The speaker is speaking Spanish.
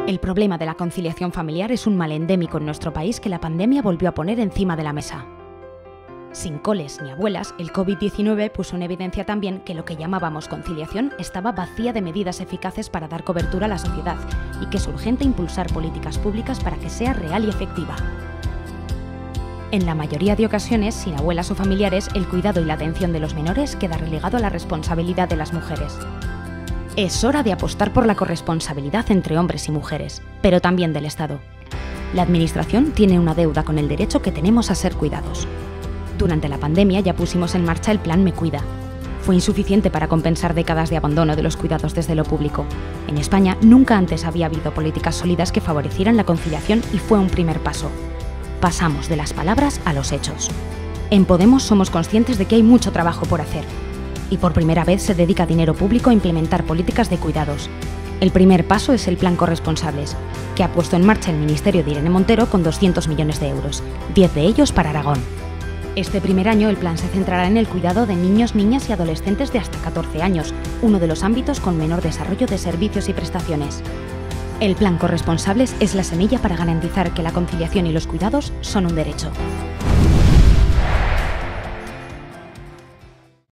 El problema de la conciliación familiar es un mal endémico en nuestro país que la pandemia volvió a poner encima de la mesa. Sin coles ni abuelas, el COVID-19 puso en evidencia también que lo que llamábamos conciliación estaba vacía de medidas eficaces para dar cobertura a la sociedad y que es urgente impulsar políticas públicas para que sea real y efectiva. En la mayoría de ocasiones, sin abuelas o familiares, el cuidado y la atención de los menores queda relegado a la responsabilidad de las mujeres. Es hora de apostar por la corresponsabilidad entre hombres y mujeres, pero también del Estado. La Administración tiene una deuda con el derecho que tenemos a ser cuidados. Durante la pandemia ya pusimos en marcha el Plan Me Cuida. Fue insuficiente para compensar décadas de abandono de los cuidados desde lo público. En España nunca antes había habido políticas sólidas que favorecieran la conciliación y fue un primer paso. Pasamos de las palabras a los hechos. En Podemos somos conscientes de que hay mucho trabajo por hacer. Y por primera vez se dedica dinero público a implementar políticas de cuidados. El primer paso es el Plan Corresponsables, que ha puesto en marcha el Ministerio de Irene Montero con 200 millones de euros, 10 de ellos para Aragón. Este primer año el plan se centrará en el cuidado de niños, niñas y adolescentes de hasta 14 años, uno de los ámbitos con menor desarrollo de servicios y prestaciones. El Plan Corresponsables es la semilla para garantizar que la conciliación y los cuidados son un derecho.